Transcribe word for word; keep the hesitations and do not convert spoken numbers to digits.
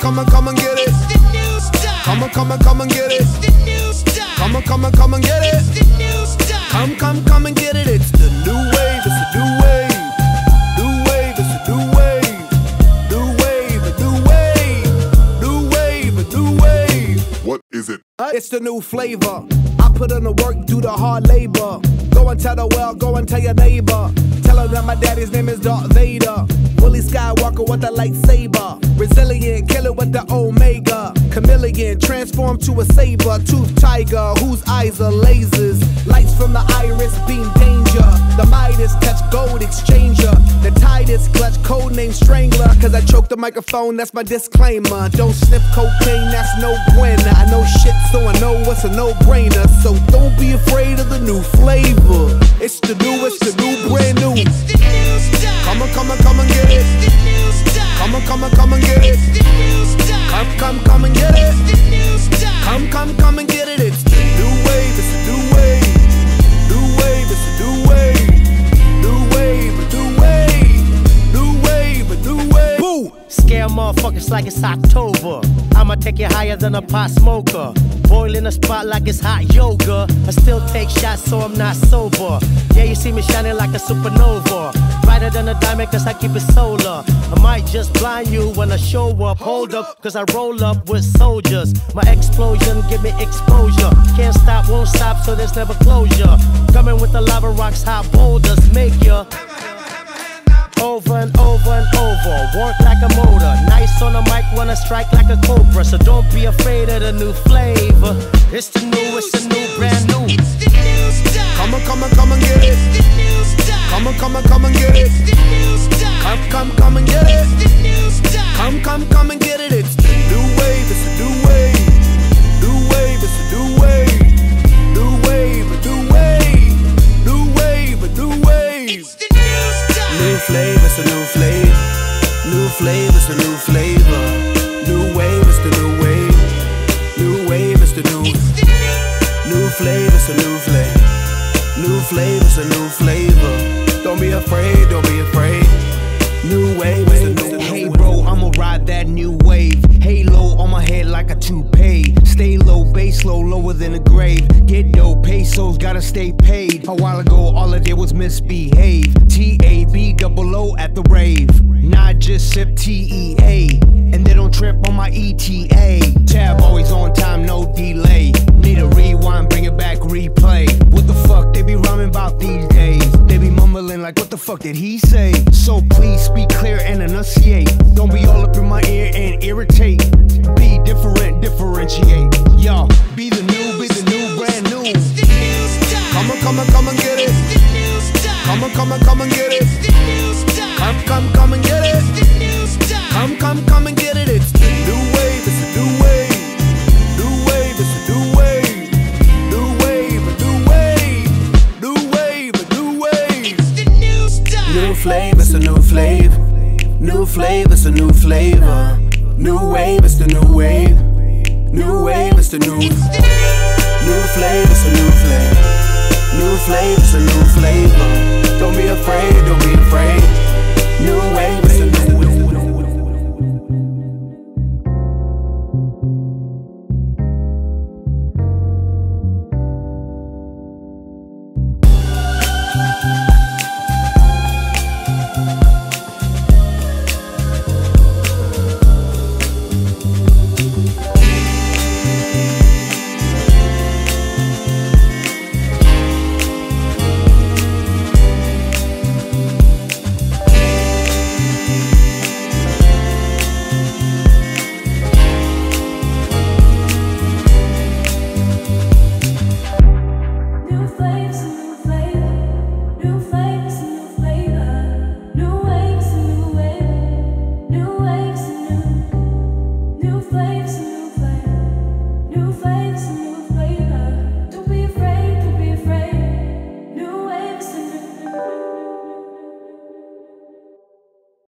come on, come and get it. Come on, come on, come and get it. Come on, come on, come and get it. Come, come, come and get it. It's the new wave, it's the new wave. New wave, it's the new wave. New wave, a new wave. New wave, a new wave. What is it? It's the new flavor. I put in the work, do the hard labor. Go and tell the world, go and tell your neighbor. Tell her that my daddy's name is Darth Vader. Willie Skywalker with the lightsaber. Resilient, killer with the Omega. Chameleon, transformed to a saber-toothed tiger whose eyes are lasers. Lights from the iris beam danger. The Midas touch gold exchanger. The Titus clutch codename Strangler. Cause I choked the microphone, that's my disclaimer. Don't sniff cocaine, that's no bueno. I know shit, so I know what's a no-brainer. So don't be afraid of the new flavor. It's the new, it's the new, brand new. It's the new style. Come on, come on, come and get it. It's the new style. Come on, come on, come and get it. It's the new style. Come, come, come and get it. It's the new style. Come, come, come and get it. It's the new wave, it's the new wave. New wave, it's the new wave. New wave, a new wave. New wave, a new wave. Boo! Scare motherfuckers like it's October. I'ma take you higher than a pot smoker. Boil in a spot like it's hot yoga. I still take shots so I'm not sober. Yeah, you see me shining like a supernova. Brighter than a diamond cause I keep it solar. I might just blind you when I show up. Hold up, cause I roll up with soldiers. My explosion give me exposure. Can't stop, won't stop, so there's never closure. Coming with the lava rocks, hot boulders. Make ya over and over and over, work like a motor. Nice on the mic when I strike like a cobra. So don't be afraid of the new flavor. It's the new, it's the new, brand new. It's the new style. Come on, come on, come and get it. It's the new style. Come on, come on, come and get it. It's the new style. Come, come, come and get it. It's the new style. Come, come, come and get it. It's the new wave, it's the new wave. New wave, it's the new wave. New wave, a new wave. New wave, a new wave. It's the new style. New flavor, it's a new flavor. New flavor, it's a new flavor. New wave, it's the new wave. New wave, it's the new. It's the new. New flavor, it's a new flavor. New flavor, it's a new flavor. Don't be afraid, don't be afraid. New wave, it's a new. Hey bro, I'ma ride that new wave. Halo on my head like a toupee. Stay low, bass low, lower than the grave. Get dough, pesos, gotta stay paid. A while ago, all I did was misbehave. T A B double O at the rave. Not just sip T E A. And they don't trip on my E T A. Tab always on time, no delay. Need a rewind, bring it back, replay. What the fuck they be rhyming about these days? They be mumbling like, what the fuck did he say? So please speak clear and enunciate. Don't be all up in my ear and irritate. Be different, differentiate. Yo, be the new, be the new, brand new. It's the new style. Come on, come on, come and get it. It's the new style. Come on, come on, come and get it. It's the new style. Come, come, come and get it. It's the new style. Come, come, come and get it. It's the new wave, it's the new wave. New wave, it's the new wave. New wave, a new wave. New wave, a new wave. It's the new style. New flavor, it's a new flavor. New flavor, it's a new flavor. New wave, it's the new wave. New wave, it's the new. It's the new. New flavor, it's a new flavor. New flavor, it's a new flavor. Don't be afraid, don't be afraid. New wave,